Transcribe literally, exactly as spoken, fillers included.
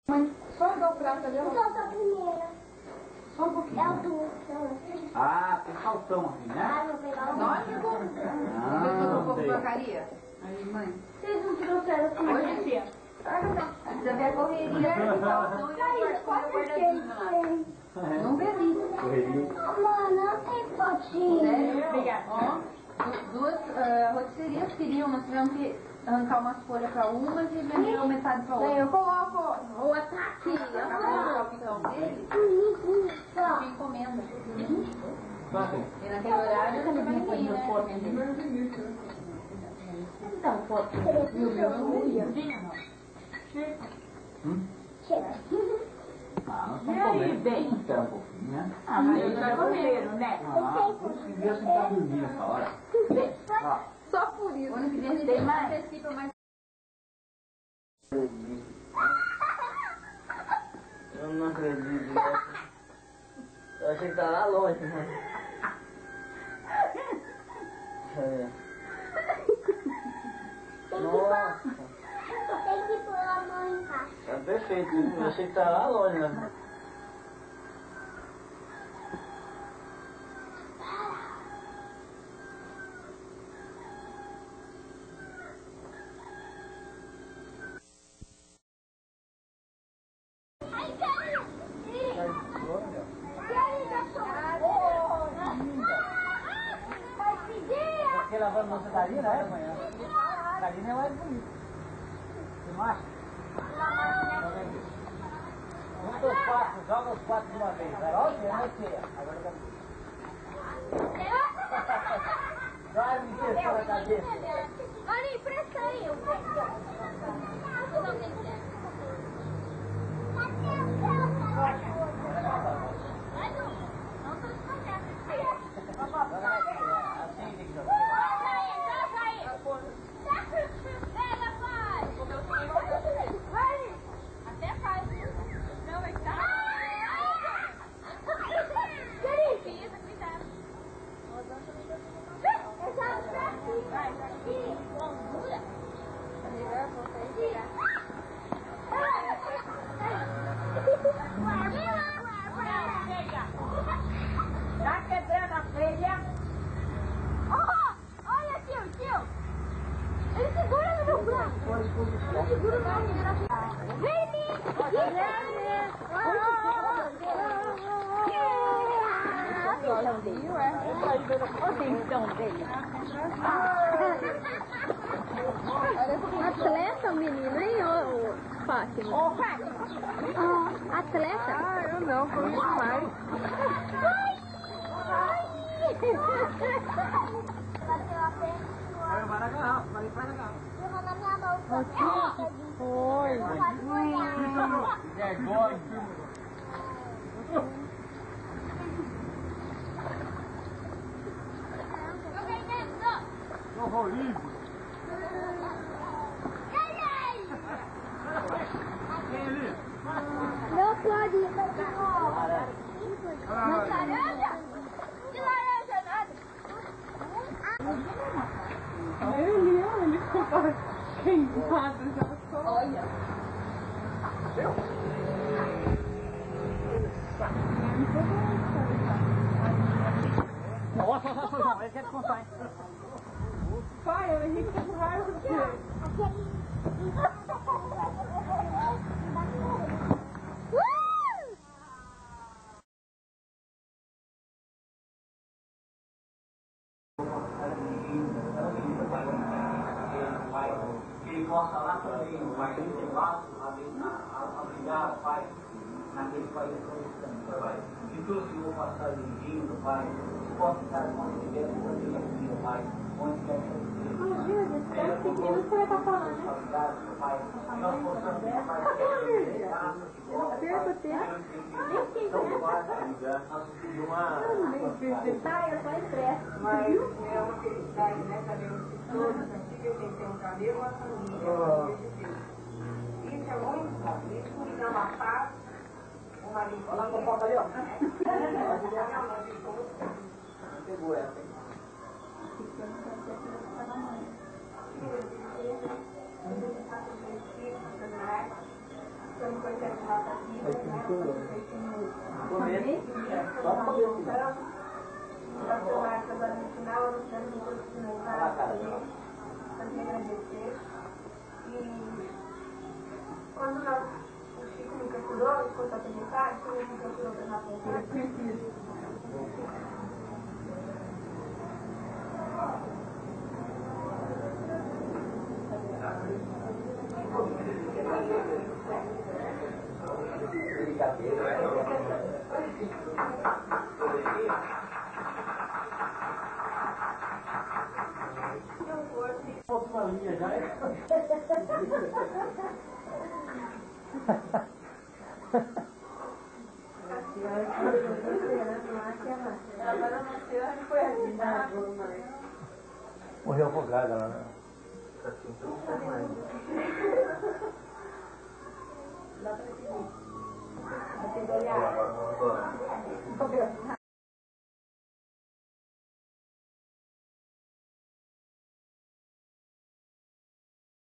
Mãe, só dá o prato ali. Só a primeira. Só um pouquinho. É o do... Ah, tem saltão aqui, né? Ah, vou pegar o... Lógico. Ah, Você trouxe um pouco de sei. porcaria? Aí, mãe. Vocês não trouxeram assim? Hoje, tia. Precisa ver a correria. Saltão e o guardadinho lá. Não bebi. Correria. Mãe, não tem potinho. Sério? Obrigada. Ó, duas uh, rotisserias queriam, nós tivemos que arrancar umas folhas para umas e vender metade para outra. Eu coloco o ataque. O opção dele, tinha encomenda. E naquele horário eu também tinha, né? Então, pode ser. E o meu não ia. Hum? Chega. Ah, nós estamos comendo. bem? Espera um pouquinho, né? Ah, mas eles já comeram, né? Ah, por isso que devia sentar dormir nessa hora. Ah. Só por isso. O ano que vem a gente tem mais. Antecipa mais. Eu não acredito nessa. Eu achei que tá lá longe, né? É. Nossa, Tem que pôr a mão embaixo. tá perfeito. Eu achei que tá lá longe, né? Ai, quero! Vai pedir! Porque lavando louça da Lina, é amanhã? A Lina é mais bonita. Você não acha? Junta os quatro, joga os quatro de uma vez. Vai lá, você não é feia. Agora eu quero. Vai, me testou na cabeça. Olha, empresta aí. Eu Assim tem que jogar. Até faz. Não, vai estar. Pisa, cuidado. Eu já aqui. Vai, aqui. Dura. Melhor você pegar. Tá quebrando a freia. Oh, olha, tio, tio. Ele segura no meu braço. Ele segura no meu braço. Vem, olha o Rio, é? Olha o tensão dele. Atleta, menino, hein, ô Fátima? Ô, Fátima. Atleta? Ah, eu não, comi demais. Vai levar na garrafa, vai levar na garrafa. Levou na minha mão. Foi. Vergonha. Eu vou livre. Quem ali? Não pode. Não laranja? Que laranja nada? Ele, ele ficou queimado já só. Olha. Nossa, nossa, nossa, João, ele quer te contar, hein? Pai, eu Henrique tá com raiva de você. Ele possa lá também, no pai trinta e quatro, obrigado, pai, naquele país solicitando, pai. Que tu, Senhor, passar dirigindo, pai, possa estar onde estiver, onde estiver, pai, onde quer que esteja. Imagina, desse pequeno você vai estar falando, né? Pai, que nós possamos, pai, Perco tempo. nosso filho, uma... Tá, eu só estresse. Mas é uma felicidade, né? Sabemos que todos aqui pertencemos à mesma família, a família de Deus. Isso é muito bom. Isso nos dá uma paz, uma alegria. Olha lá a fofoca ali, ó. Não pegou essa, hein? Estamos Só para poder tirar. Nacionais agora no final, anunciando o curso finalizado, para me agradecer. E quando nós, o Chico me procurou, me contou a mensagem, quando ele me procurou para nós mensagem, Uma linha já é. Morreu afogada lá, né? Dá para seguir. Você olhar.